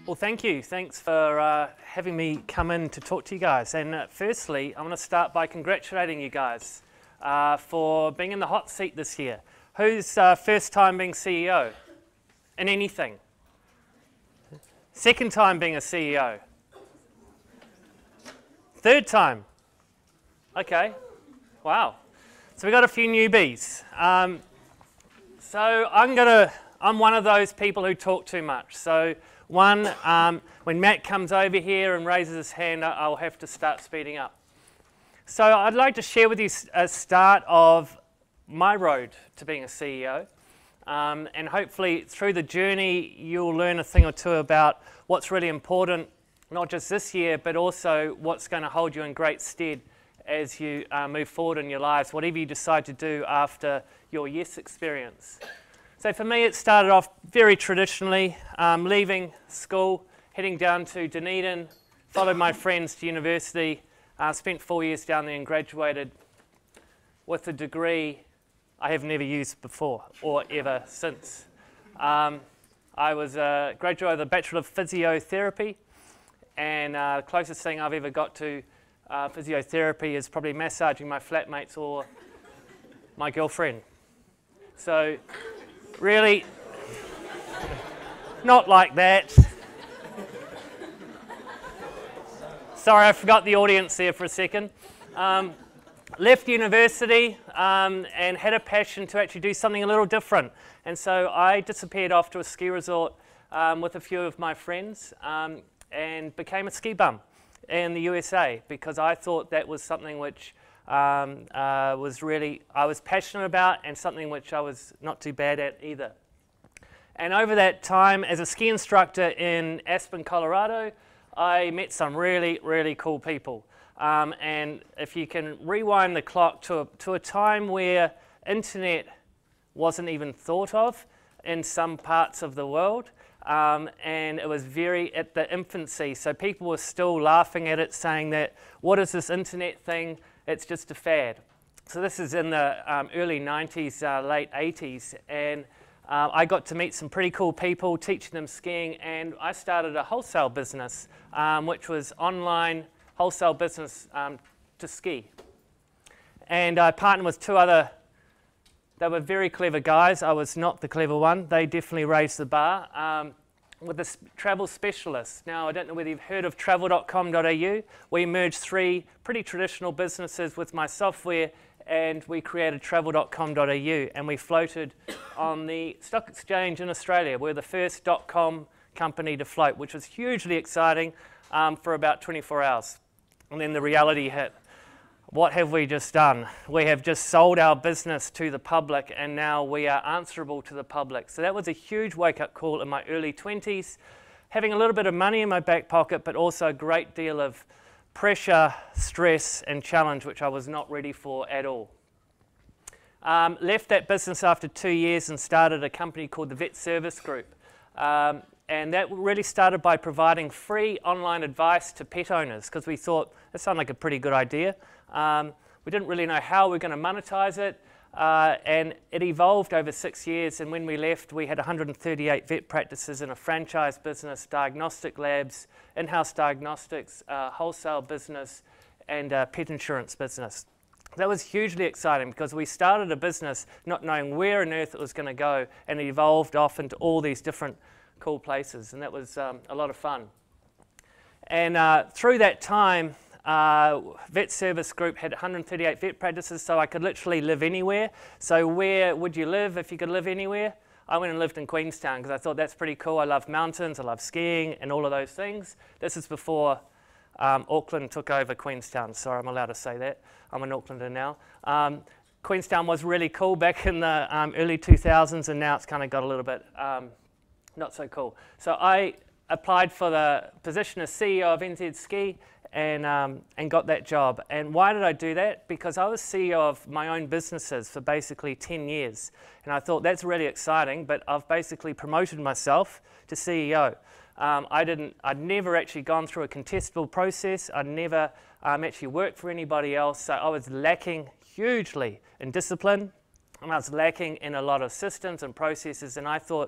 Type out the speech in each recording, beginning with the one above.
Well, thank you. Thanks for having me come in to talk to you guys. And firstly, I want to start by congratulating you guys for being in the hot seat this year. Who's first time being CEO in anything? Second time being a CEO? Third time? Okay. Wow. So we got a few newbies. So I'm one of those people who talk too much. So when Matt comes over here and raises his hand, I'll have to start speeding up. So I'd like to share with you a start of my road to being a CEO. And hopefully through the journey, you'll learn a thing or two about what's really important, not just this year, but also what's going to hold you in great stead as you move forward in your lives, whatever you decide to do after your yes experience. So for me, it started off very traditionally, leaving school, heading down to Dunedin, followed my friends to university, spent 4 years down there and graduated with a degree I have never used before or ever since. I was a graduate of the Bachelor of Physiotherapy, and the closest thing I've ever got to physiotherapy is probably massaging my flatmates or my girlfriend. So really, not like that. Sorry, I forgot the audience there for a second. Left university and had a passion to actually do something a little different. And so I disappeared off to a ski resort with a few of my friends and became a ski bum in the USA because I thought that was something which I was passionate about and something which I was not too bad at either. And over that time, as a ski instructor in Aspen, Colorado, I met some really, really cool people. And if you can rewind the clock to a time where internet wasn't even thought of in some parts of the world, and it was very at the infancy, so people were still laughing at it, saying that, what is this internet thing? It's just a fad. So this is in the early 90s, late 80s, and I got to meet some pretty cool people, teaching them skiing, and I started a wholesale business, which was online wholesale business to ski. And I partnered with two other, they were very clever guys. I was not the clever one. They definitely raised the bar. With a travel specialist. Now, I don't know whether you've heard of travel.com.au. We merged three pretty traditional businesses with my software, and we created travel.com.au, and we floated on the stock exchange in Australia. We're the first .com company to float, which was hugely exciting for about 24 hours. And then the reality hit. What have we just done? We have just sold our business to the public, and now we are answerable to the public. So that was a huge wake-up call in my early 20s, having a little bit of money in my back pocket, but also a great deal of pressure, stress, and challenge, which I was not ready for at all. Left that business after 2 years and started a company called the Vet Service Group. And that really started by providing free online advice to pet owners, because we thought that sounded like a pretty good idea. We didn't really know how we were going to monetize it, and it evolved over 6 years, and when we left, we had 138 vet practices in a franchise business, diagnostic labs, in-house diagnostics, wholesale business, and pet insurance business. That was hugely exciting because we started a business not knowing where on earth it was going to go, and it evolved off into all these different cool places, and that was a lot of fun. And through that time, Vet Service Group had 138 vet practices, so I could literally live anywhere. So where would you live if you could live anywhere? I went and lived in Queenstown because I thought that's pretty cool. I love mountains, I love skiing and all of those things. This is before Auckland took over Queenstown. Sorry, I'm allowed to say that. I'm an Aucklander now. Queenstown was really cool back in the early 2000s, and now it's kind of got a little bit not so cool. So I applied for the position as CEO of NZ Ski and got that job. And why did I do that? Because I was CEO of my own businesses for basically 10 years. And I thought that's really exciting, but I've basically promoted myself to CEO. I'd never actually gone through a contestable process. I'd never actually worked for anybody else. So I was lacking hugely in discipline, and I was lacking in a lot of systems and processes. And I thought,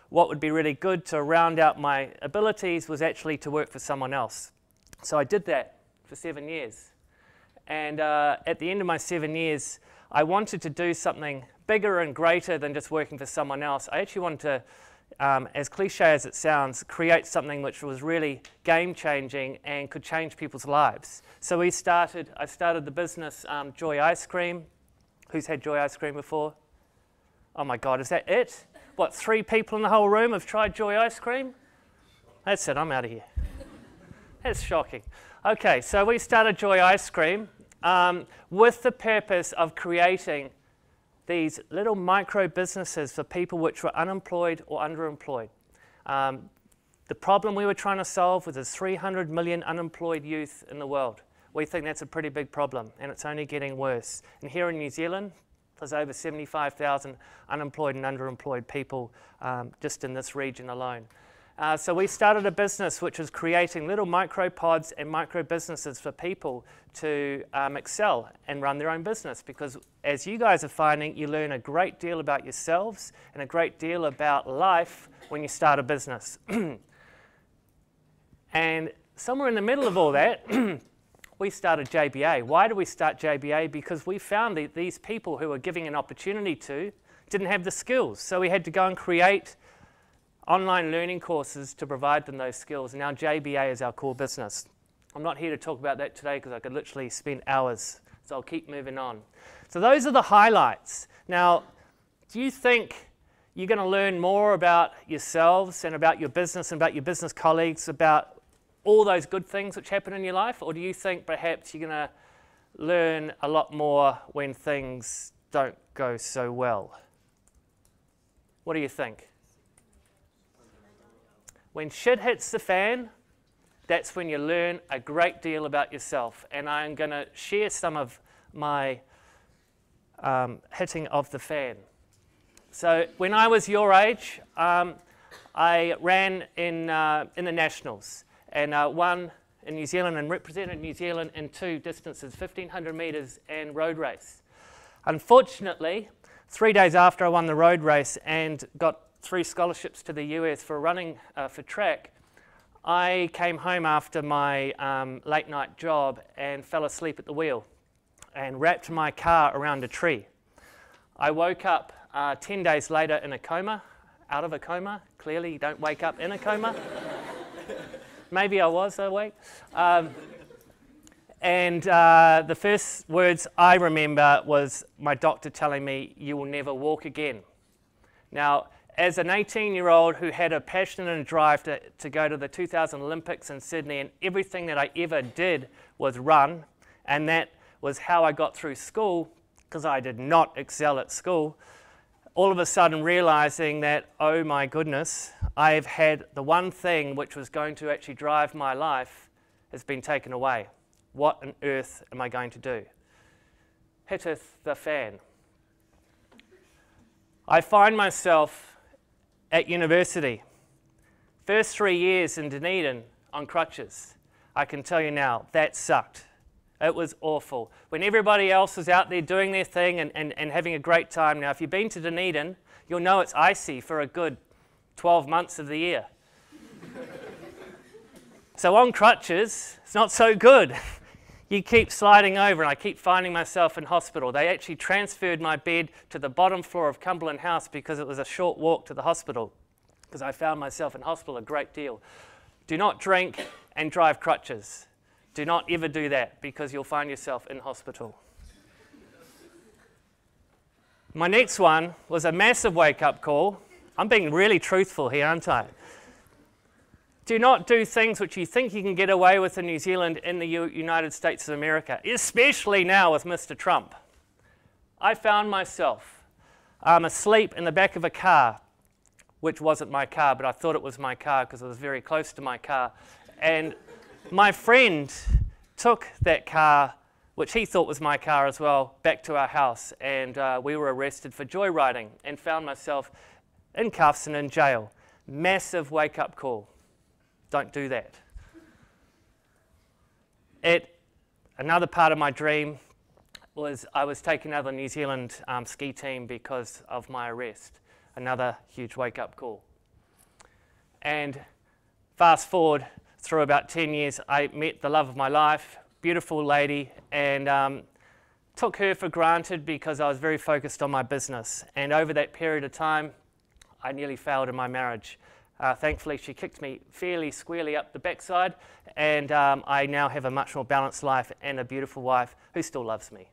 what would be really good to round out my abilities was actually to work for someone else. So I did that for 7 years. And at the end of my 7 years, I wanted to do something bigger and greater than just working for someone else. I actually wanted to, as cliche as it sounds, create something which was really game-changing and could change people's lives. So I started the business Joy Ice Cream. Who's had Joy Ice Cream before? Oh my God, is that it? What, 3 people in the whole room have tried Joy Ice Cream? That's it, I'm out of here. That's shocking. Okay, so we started Joy Ice Cream with the purpose of creating these little micro businesses for people which were unemployed or underemployed. The problem we were trying to solve was there's 300 million unemployed youth in the world. We think that's a pretty big problem, and it's only getting worse. And here in New Zealand, there's over 75,000 unemployed and underemployed people just in this region alone. So we started a business which was creating little micro pods and micro businesses for people to excel and run their own business, because as you guys are finding, you learn a great deal about yourselves and a great deal about life when you start a business. And somewhere in the middle of all that, we started JBA. Why did we start JBA? Because we found that these people who were giving an opportunity to didn't have the skills. So we had to go and create online learning courses to provide them those skills. Now JBA is our core business. I'm not here to talk about that today because I could literally spend hours, so I'll keep moving on. So those are the highlights. Now, do you think you're going to learn more about yourselves and about your business and about your business colleagues, about all those good things which happen in your life? Or do you think perhaps you're going to learn a lot more when things don't go so well? What do you think? When shit hits the fan, that's when you learn a great deal about yourself. And I'm going to share some of my hitting of the fan. So when I was your age, I ran in the Nationals and won in New Zealand and represented New Zealand in 2 distances, 1,500 metres and road race. Unfortunately, 3 days after I won the road race and got 3 scholarships to the US for running for track, I came home after my late night job and fell asleep at the wheel and wrapped my car around a tree. I woke up 10 days later in a coma, out of a coma. Clearly you don't wake up in a coma. Maybe I was awake. And the first words I remember was my doctor telling me, "You will never walk again." Now, as an 18-year-old who had a passion and a drive to go to the 2000 Olympics in Sydney, and everything that I ever did was run, and that was how I got through school, because I did not excel at school, all of a sudden realizing that, oh my goodness, I've had the one thing which was going to actually drive my life has been taken away. What on earth am I going to do? Hitteth the fan. I find myself at university, first 3 years in Dunedin on crutches. I can tell you now, that sucked. It was awful. When everybody else was out there doing their thing and having a great time. Now, if you've been to Dunedin, you'll know it's icy for a good 12 months of the year. So on crutches, it's not so good. You keep sliding over, and I keep finding myself in hospital. They actually transferred my bed to the bottom floor of Cumberland House because it was a short walk to the hospital, because I found myself in hospital a great deal. Do not drink and drive crutches. Do not ever do that, because you'll find yourself in hospital. My next one was a massive wake-up call. I'm being really truthful here, aren't I? Do not do things which you think you can get away with in New Zealand in the United States of America, especially now with Mr. Trump. I found myself asleep in the back of a car, which wasn't my car, but I thought it was my car because it was very close to my car. And my friend took that car, which he thought was my car as well, back to our house, and we were arrested for joyriding and found myself in cuffs and in jail. Massive wake-up call. Don't do that. Another part of my dream was I was taken out of the New Zealand ski team because of my arrest. Another huge wake-up call. And fast forward through about 10 years, I met the love of my life, beautiful lady, and took her for granted because I was very focused on my business. And over that period of time, I nearly failed in my marriage. Thankfully, she kicked me fairly squarely up the backside, and I now have a much more balanced life and a beautiful wife who still loves me.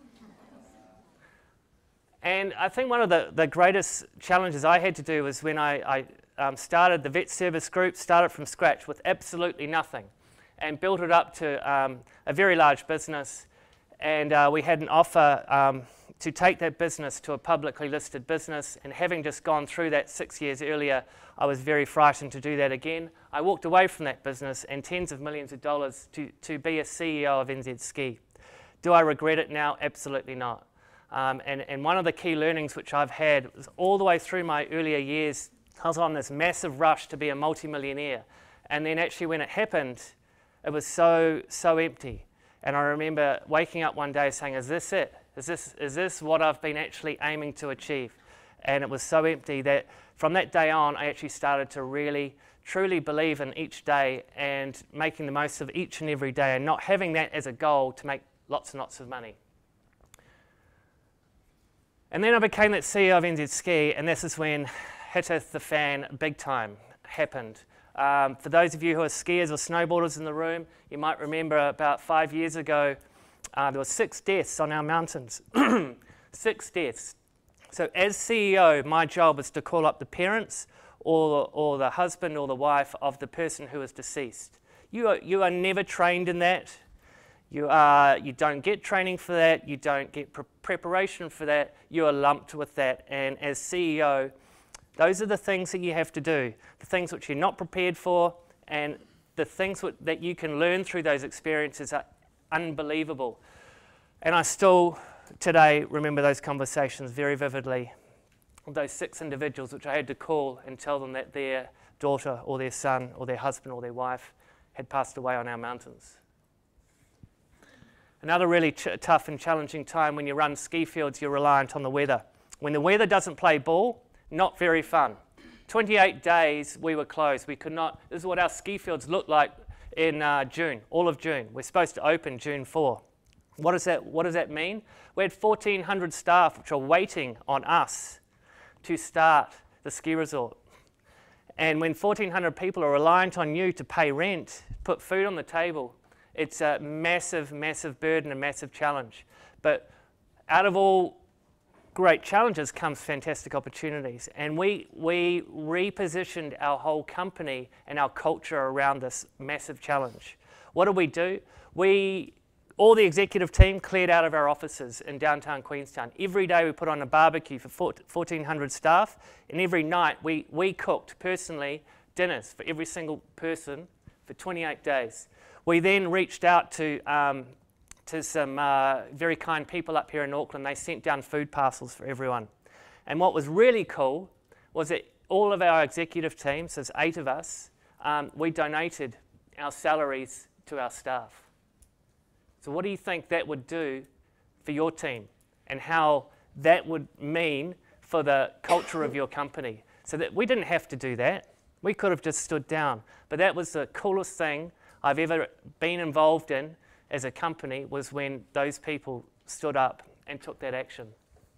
And I think one of the greatest challenges I had to do was when I started the vet service group, started from scratch with absolutely nothing, and built it up to a very large business. And we had an offer to take that business to a publicly listed business, and having just gone through that 6 years earlier, I was very frightened to do that again. I walked away from that business and tens of millions of dollars to be a CEO of NZ Ski. Do I regret it now? Absolutely not. And one of the key learnings which I've had was all the way through my earlier years, I was on this massive rush to be a multimillionaire. And then actually when it happened, it was so empty. And I remember waking up one day saying, is this it? Is this what I've been actually aiming to achieve? And it was so empty that from that day on, I actually started to really, truly believe in each day and making the most of each and every day and not having that as a goal to make lots and lots of money. And then I became that CEO of NZ Ski, and this is when hitteth the fan big time happened. For those of you who are skiers or snowboarders in the room, you might remember about 5 years ago, there were 6 deaths on our mountains. 6 deaths. So as CEO, my job was to call up the parents or the husband or the wife of the person who was deceased. You are never trained in that. You don't get training for that. You don't get preparation for that. You are lumped with that. And as CEO, those are the things that you have to do, the things which you're not prepared for, and the things that you can learn through those experiences are unbelievable. And I still today remember those conversations very vividly, those 6 individuals which I had to call and tell them that their daughter or their son or their husband or their wife had passed away on our mountains. Another really tough and challenging time when you run ski fields, you're reliant on the weather. When the weather doesn't play ball, not very fun. 28 days we were closed. We could not, this is what our ski fields looked like in June, all of June. We're supposed to open June 4. What does that mean? We had 1,400 staff which are waiting on us to start the ski resort. And when 1,400 people are reliant on you to pay rent, put food on the table, it's a massive, massive burden, a massive challenge. But out of all great challenges comes fantastic opportunities. And we repositioned our whole company and our culture around this massive challenge. What did we do? All the executive team cleared out of our offices in downtown Queenstown. Every day we put on a barbecue for 1,400 staff, and every night we cooked personally dinners for every single person for 28 days. We then reached out to some very kind people up here in Auckland. They sent down food parcels for everyone. And what was really cool was that all of our executive teams, there's 8 of us, we donated our salaries to our staff. So what do you think that would do for your team and how that would mean for the culture of your company? So that we didn't have to do that. We could have just stood down. But that was the coolest thing I've ever been involved in as a company, was when those people stood up and took that action.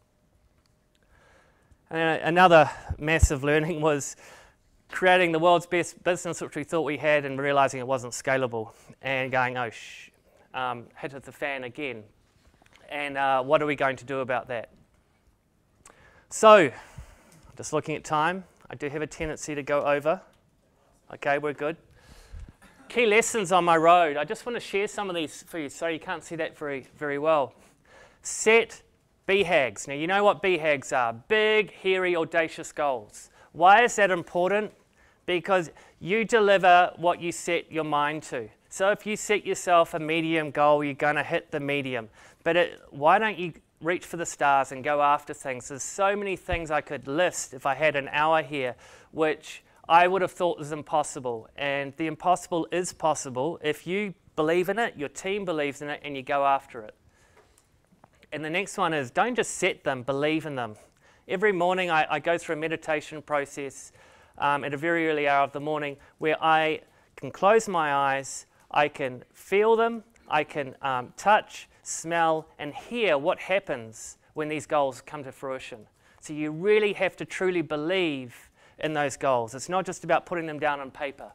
And another massive learning was creating the world's best business, which we thought we had, and realizing it wasn't scalable, and going, oh, hit the fan again. And what are we going to do about that? So, just looking at time, I do have a tendency to go over. Okay, we're good. Key lessons on my road. I just want to share some of these for you. Sorry, you can't see that very well. Set BHAGs. Now, you know what BHAGs are. Big, hairy, audacious goals. Why is that important? Because you deliver what you set your mind to. So if you set yourself a medium goal, you're going to hit the medium. But why don't you reach for the stars and go after things? There's so many things I could list if I had an hour here, which I would have thought was impossible. And the impossible is possible if you believe in it, your team believes in it, and you go after it. And the next one is, don't just set them, believe in them. Every morning I go through a meditation process at a very early hour of the morning where I can close my eyes, I can feel them, I can touch, smell, and hear what happens when these goals come to fruition. So you really have to truly believe in those goals. It's not just about putting them down on paper.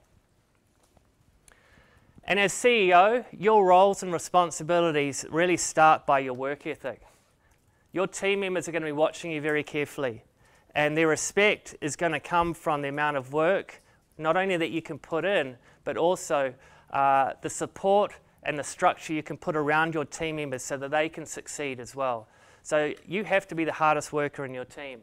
And as CEO, your roles and responsibilities really start by your work ethic. Your team members are going to be watching you very carefully, and their respect is going to come from the amount of work, not only that you can put in, but also the support and the structure you can put around your team members so that they can succeed as well. So you have to be the hardest worker in your team.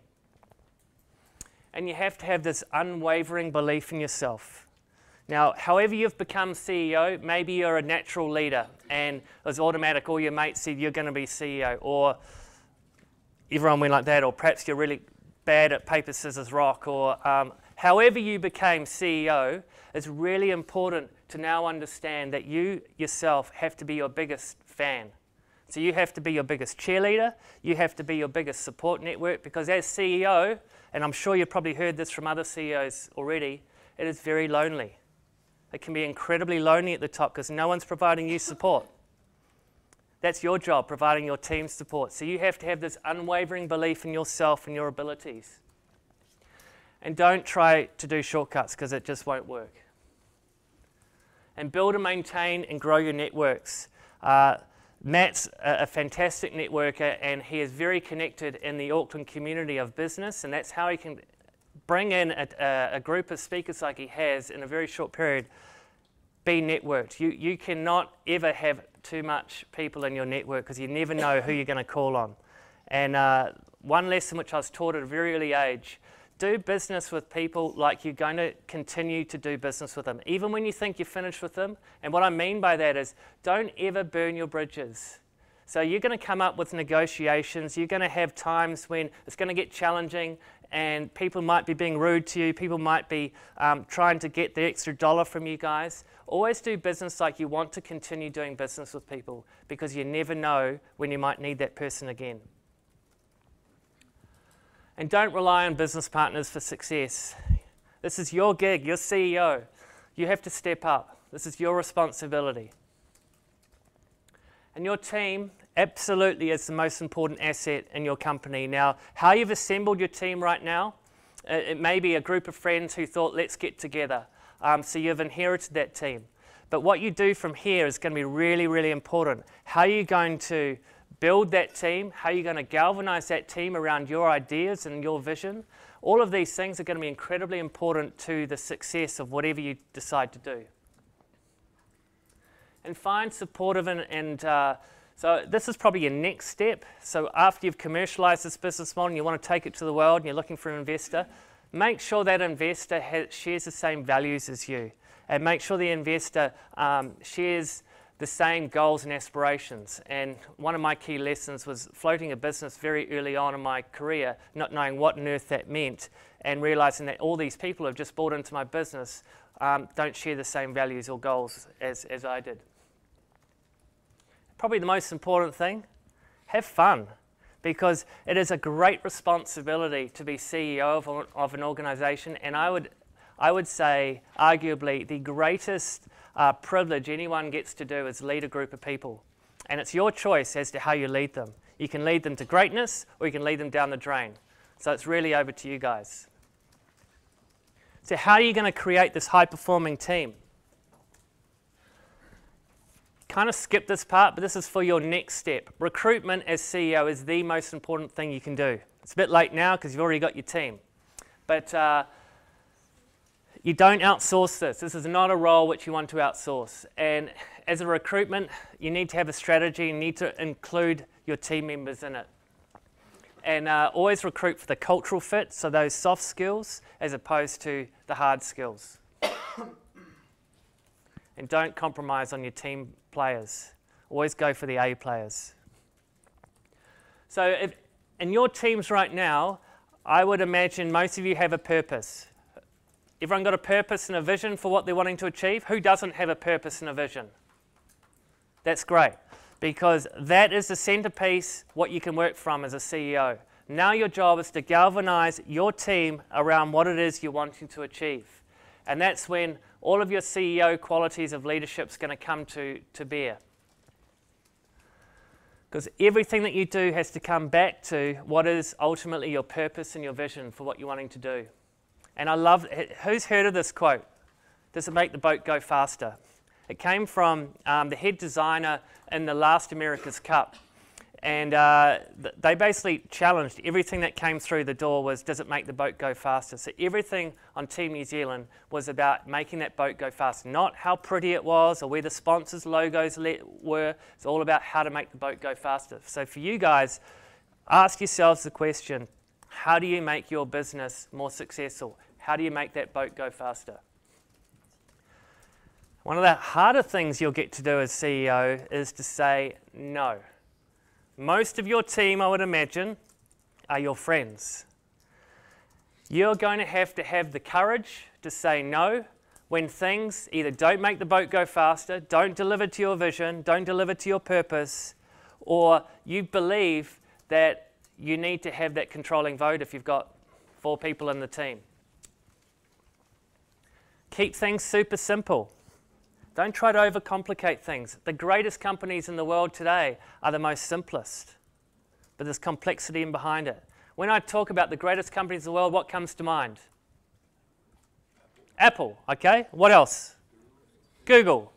And you have to have this unwavering belief in yourself. Now, however you've become CEO, maybe you're a natural leader and it was automatic, all your mates said you're going to be CEO, or everyone went like that, or perhaps you're really bad at paper, scissors, rock, or however you became CEO, it's really important to now understand that you yourself have to be your biggest fan. So you have to be your biggest cheerleader, you have to be your biggest support network, because as CEO, and I'm sure you've probably heard this from other CEOs already, it is very lonely. It can be incredibly lonely at the top because no one's providing you support. That's your job, providing your team support. So you have to have this unwavering belief in yourself and your abilities. And don't try to do shortcuts because it just won't work. And build and maintain and grow your networks. Matt's a fantastic networker, and he is very connected in the Auckland community of business, and that's how he can bring in a group of speakers like he has in a very short period. Be networked. You cannot ever have too much people in your network because you never know who you're going to call on. And one lesson which I was taught at a very early age, do business with people like you're going to continue to do business with them, even when you think you're finished with them. And what I mean by that is don't ever burn your bridges. So you're going to come up with negotiations, you're going to have times when it's going to get challenging and people might be being rude to you, people might be trying to get the extra dollar from you guys. Always do business like you want to continue doing business with people, because you never know when you might need that person again. And don't rely on business partners for success. This is your gig, you're CEO. You have to step up. This is your responsibility. And your team absolutely is the most important asset in your company. Now, how you've assembled your team right now, it may be a group of friends who thought, let's get together. So you've inherited that team. But what you do from here is going to be really, really important. How are you going to build that team? How are you going to galvanize that team around your ideas and your vision? All of these things are going to be incredibly important to the success of whatever you decide to do. And find supportive so this is probably your next step. So after you've commercialized this business model and you want to take it to the world and you're looking for an investor, make sure that investor shares the same values as you, and make sure the investor shares the same goals and aspirations. And one of my key lessons was floating a business very early on in my career, not knowing what on earth that meant, and realizing that all these people who have just bought into my business don't share the same values or goals as I did. Probably the most important thing, have fun, because it is a great responsibility to be CEO of an organization, and I would say arguably the greatest privilege anyone gets to do is lead a group of people. And it's your choice as to how you lead them. You can lead them to greatness, or you can lead them down the drain. So it's really over to you guys. So how are you going to create this high-performing team? Kind of skip this part, but this is for your next step. Recruitment as CEO is the most important thing you can do. It's a bit late now because you've already got your team. But you don't outsource this. This is not a role which you want to outsource. And as a recruitment, you need to have a strategy. You need to include your team members in it. And always recruit for the cultural fit, so those soft skills, as opposed to the hard skills. And don't compromise on your team players. Always go for the A players. So in your teams right now, I would imagine most of you have a purpose. Everyone got a purpose and a vision for what they're wanting to achieve? Who doesn't have a purpose and a vision? That's great, because that is the centerpiece, what you can work from as a CEO. Now your job is to galvanize your team around what it is you're wanting to achieve. And that's when all of your CEO qualities of leadership is going to come to bear. Because everything that you do has to come back to what is ultimately your purpose and your vision for what you're wanting to do. And I love, who's heard of this quote? Does it make the boat go faster? It came from the head designer in the last America's Cup. And they basically challenged everything that came through the door was, does it make the boat go faster? So everything on Team New Zealand was about making that boat go faster. Not how pretty it was or where the sponsors' logos were. It's all about how to make the boat go faster. So for you guys, ask yourselves the question, how do you make your business more successful? How do you make that boat go faster? One of the harder things you'll get to do as CEO is to say no. Most of your team, I would imagine, are your friends. You're going to have the courage to say no when things either don't make the boat go faster, don't deliver to your vision, don't deliver to your purpose, or you believe that you need to have that controlling vote if you've got 4 people in the team. Keep things super simple. Don't try to overcomplicate things. The greatest companies in the world today are the most simplest, but there's complexity in behind it. When I talk about the greatest companies in the world, what comes to mind? Apple, okay? What else? Google.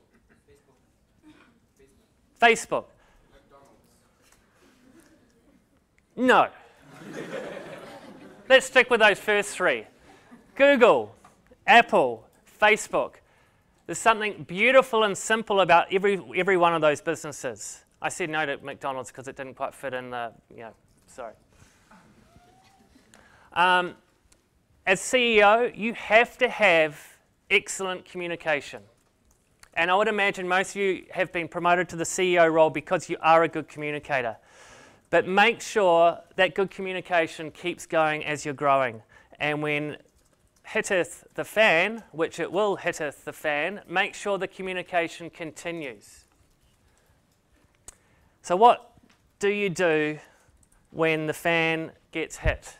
Facebook. No. Let's stick with those first 3. Google, Apple, Facebook. There's something beautiful and simple about every one of those businesses. I said no to McDonald's because it didn't quite fit in the, sorry. As CEO, you have to have excellent communication. And I would imagine most of you have been promoted to the CEO role because you are a good communicator. But make sure that good communication keeps going as you're growing. And when hitteth the fan, which it will hitteth the fan, make sure the communication continues. So what do you do when the fan gets hit?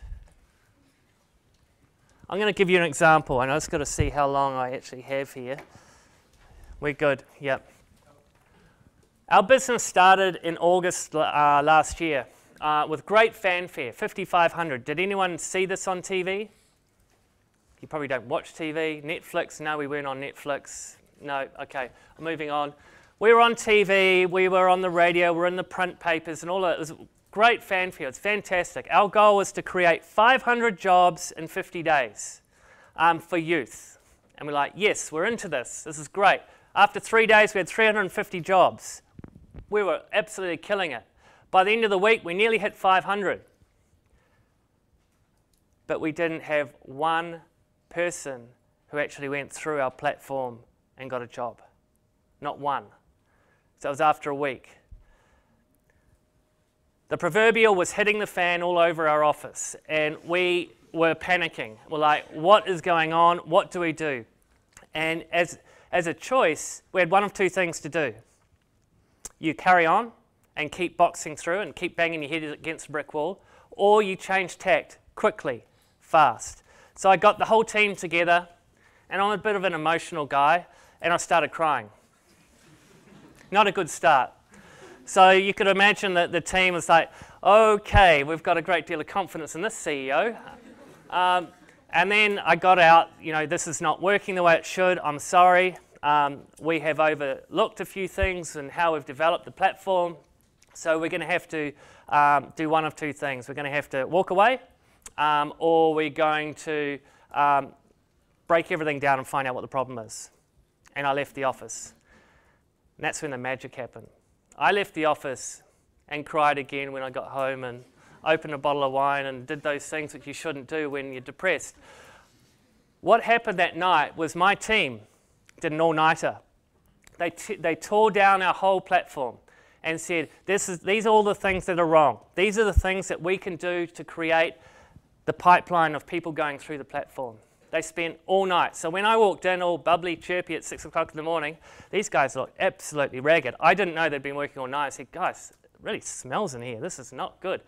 I'm going to give you an example, and I've just got to see how long I actually have here. We're good, yep. Our business started in August last year with great fanfare, 5,500. Did anyone see this on TV? You probably don't watch TV. Netflix? No, we weren't on Netflix. No, okay, moving on. We were on TV, we were on the radio, we were in the print papers and all that. It was great fanfare, it's fantastic. Our goal was to create 500 jobs in 50 days for youth. And we're like, yes, we're into this. This is great. After 3 days, we had 350 jobs. We were absolutely killing it. By the end of the week, we nearly hit 500. But we didn't have one person who actually went through our platform and got a job. Not one. So it was after a week. The proverbial was hitting the fan all over our office, and we were panicking. We're like, what is going on? What do we do? And as a choice, we had one of 2 things to do. You carry on and keep boxing through and keep banging your head against the brick wall, or you change tact quickly, fast. So I got the whole team together, and I'm a bit of an emotional guy, and I started crying. Not a good start. So you could imagine that the team was like, okay, we've got a great deal of confidence in this CEO. And then I got out, this is not working the way it should, I'm sorry. We have overlooked a few things in how we've developed the platform. So we're going to have to do one of 2 things. We're going to have to walk away, or we're going to break everything down and find out what the problem is. And I left the office. And that's when the magic happened. I left the office and cried again when I got home and opened a bottle of wine and did those things which you shouldn't do when you're depressed. What happened that night was my team did an all-nighter. They tore down our whole platform and said, these are all the things that are wrong. These are the things that we can do to create the pipeline of people going through the platform. They spent all night. So when I walked in all bubbly, chirpy at 6 o'clock in the morning, these guys looked absolutely ragged. I didn't know they'd been working all night. I said, guys, it really smells in here. This is not good.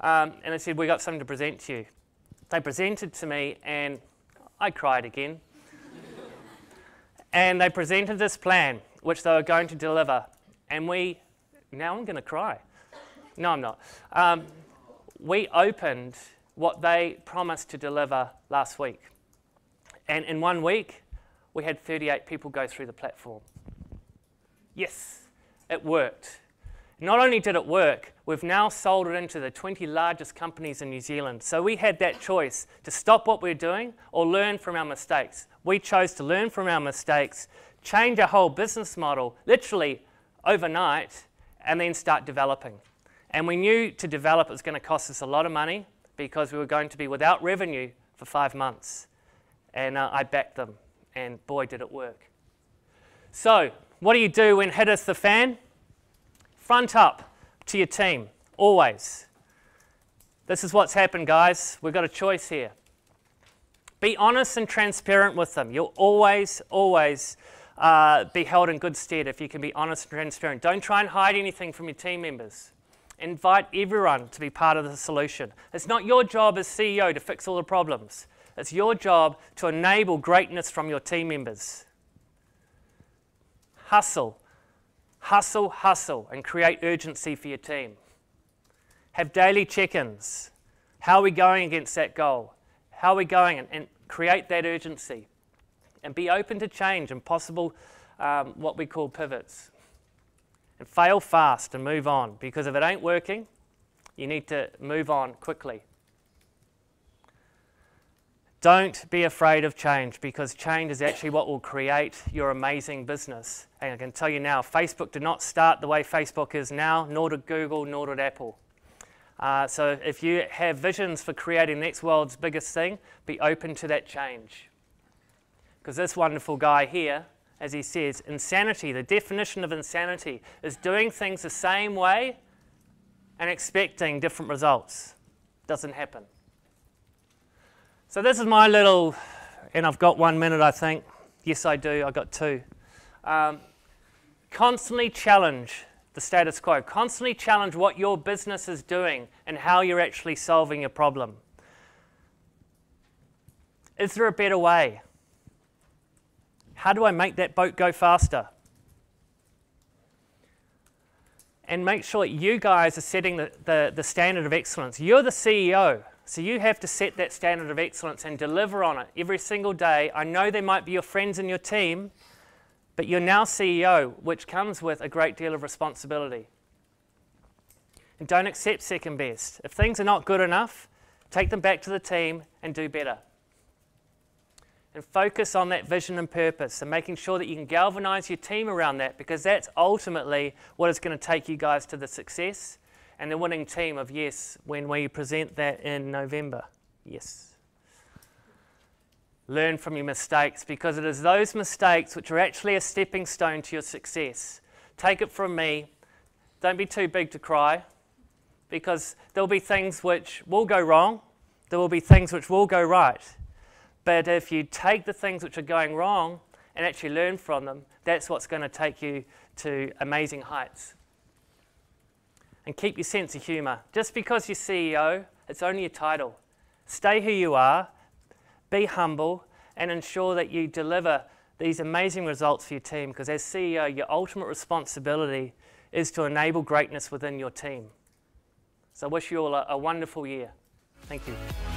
and they said, "We got something to present to you." They presented to me, and I cried again. And they presented this plan, which they were going to deliver. And now I'm going to cry. No, I'm not. We opened what they promised to deliver last week. And in 1 week, we had 38 people go through the platform. Yes, it worked. Not only did it work, we've now sold it into the 20 largest companies in New Zealand. So we had that choice to stop what we're doing or learn from our mistakes. We chose to learn from our mistakes, change our whole business model, literally overnight, and then start developing. And we knew to develop it was going to cost us a lot of money because we were going to be without revenue for 5 months. And I backed them, and boy, did it work. So what do you do when hit hits the fan? Front up to your team, always. This is what's happened, guys. We've got a choice here. Be honest and transparent with them. You'll always be held in good stead if you can be honest and transparent. Don't try and hide anything from your team members. Invite everyone to be part of the solution. It's not your job as CEO to fix all the problems. It's your job to enable greatness from your team members. Hustle. Hustle, hustle, and create urgency for your team. Have daily check-ins. How are we going against that goal? How are we going? And create that urgency. And be open to change and possible what we call pivots. And fail fast and move on, because if it ain't working, you need to move on quickly. Don't be afraid of change, because change is actually what will create your amazing business. And I can tell you now, Facebook did not start the way Facebook is now, nor did Google, nor did Apple. So if you have visions for creating the next world's biggest thing, be open to that change. Because this wonderful guy here, as he says, insanity, the definition of insanity, is doing things the same way and expecting different results. Doesn't happen. So this is my little, and I've got 1 minute, I think. Yes, I do. I've got 2. Constantly challenge the status quo. Constantly challenge what your business is doing and how you're actually solving your problem. Is there a better way? How do I make that boat go faster? And make sure that you guys are setting the standard of excellence. You're the CEO. So you have to set that standard of excellence and deliver on it every single day. I know they might be your friends in your team, but you're now CEO, which comes with a great deal of responsibility. And don't accept second best. If things are not good enough, take them back to the team and do better. And focus on that vision and purpose and making sure that you can galvanize your team around that, because that's ultimately what is going to take you guys to the success and the winning team of yes when we present that in November. Yes. Learn from your mistakes, because it is those mistakes which are actually a stepping stone to your success. Take it from me, don't be too big to cry, because there'll be things which will go wrong, there will be things which will go right. But if you take the things which are going wrong and actually learn from them, that's what's going to take you to amazing heights. And keep your sense of humour. Just because you're CEO, it's only a title. Stay who you are, be humble, and ensure that you deliver these amazing results for your team, because as CEO, your ultimate responsibility is to enable greatness within your team. So I wish you all a wonderful year. Thank you.